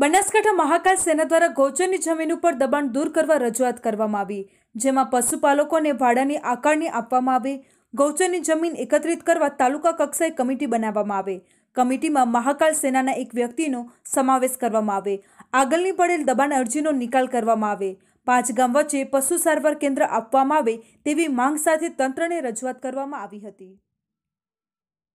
બનાસકાંઠા મહાકાલ સેના દ્વારા ગૌચરની જમીન ઉપર દબાણ દૂર કરવા રજૂઆત કરવામાં આવી, જેમાં પશુપાલકોને ભાડાની આકારણી આપવામાં આવે, ગૌચરની જમીન એકત્રિત કરવા તાલુકા કક્ષાએ કમિટી બનાવવામાં આવે, કમિટીમાં મહાકાલ સેનાના એક વ્યક્તિનો સમાવેશ કરવામાં આવે, આગળની પડેલ દબાણ અરજીનો નિકાલ કરવામાં આવે, 5 ગામ વચ્ચે પશુ સારવાર કેન્દ્ર આપવામાં આવે તેવી માંગ સાથે તંત્રને રજૂઆત કરવામાં આવી હતી।